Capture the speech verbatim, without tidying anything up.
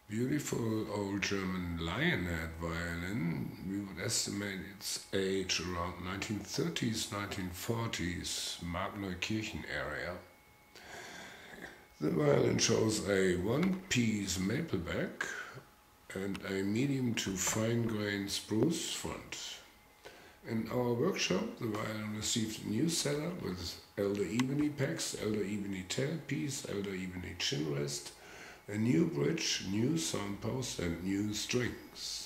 Beautiful old German lionhead violin. We would estimate its age around nineteen thirties, nineteen forties, Markneukirchen area. The violin shows a one-piece maple back and a medium to fine-grained spruce front. In our workshop, the violin received a new setup with elder ebony pecs, elder ebony tailpiece, elder ebony chin rest, a new bridge, new sound post and new strings.